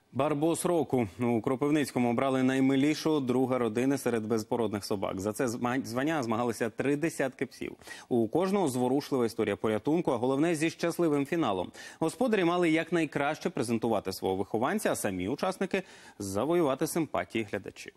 Барбос року у Кропивницькому обрали наймилішу друга родини серед безпородних собак. За це звання змагалися 3 десятки псів. У кожного зворушлива історія порятунку, а головне зі щасливим фіналом. Господарі мали якнайкраще презентувати свого вихованця, а самі учасники завоювати симпатії глядачів.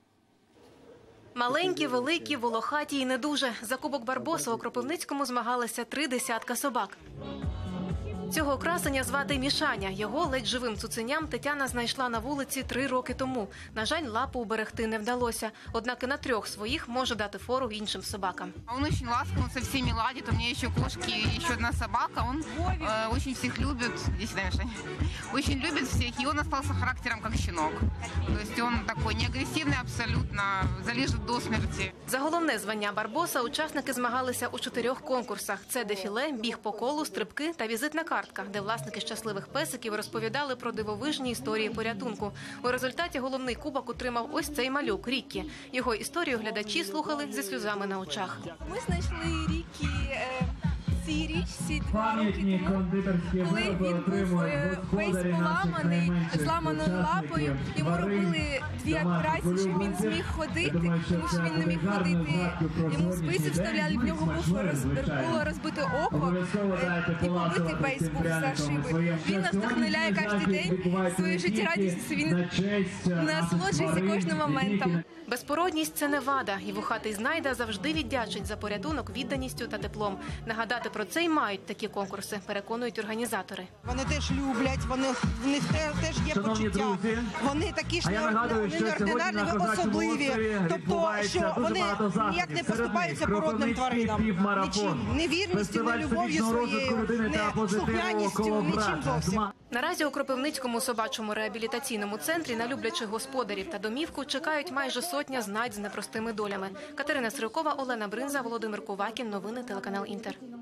Маленькі, великі, волохаті і не дуже. За кубок Барбоса у Кропивницькому змагалися 3 десятка собак. Цього красення звати Мішаня. Його ледь живим цуценям Тетяна знайшла на вулиці 3 роки тому. На жаль, лапу уберегти не вдалося. Однак і на 3 своїх може дати фору іншим собакам. Он очень ласковый, со всеми ладит. У меня еще кошки и еще одна собака. Он очень всех любит. Иди сюда, Мишаня. Очень любит всех. И он остался характером как щенок. То есть он такой не агрессивный абсолютно, залежит до смерти. За головне звання Барбоса учасники змагалися у 4 конкурсах. Це дефіле, біг по колу, стрибки та візитна картка, де власники щасливих песиків розповідали про дивовижні історії порятунку. У результаті головний кубок отримав ось цей малюк – Ріккі. Його історію глядачі слухали зі сльозами на очах. Ми знайшли Ріккі цій річці 2 роки тому, коли він був весь поламаний, зламаною лапою. Йому робили 2 операції, щоб він зміг ходити, тому що він не міг ходити. Йому спиці вставляли, в нього було розбите око і побитий бейс був за шибою. Він нас вдохновляє кожен день своєю життєрадістю, він насолоджується кожним моментом. Безпородність – це не вада, і вухатий знайда завжди віддячить за порятунок відданістю та теплом. Нагадати про це й мають такі конкурси, переконують організатори. Вони теж люблять, в них теж є почуття. Вони такі ж неординарні, особливі. Тобто, що вони ніяк не поступаються породним тваринам. Нічим. Не вірністю, не любов'ю своєю, не слухняністю, нічим зовсім. Наразі у Кропивницькому собачому реабілітаційному центрі на люблячих господарів та домівку чекають майже 100 знайд з непростими долями. Катерина Сирокова, Олена Бринза, Володимир Кувакін. Новини телеканал Інтер.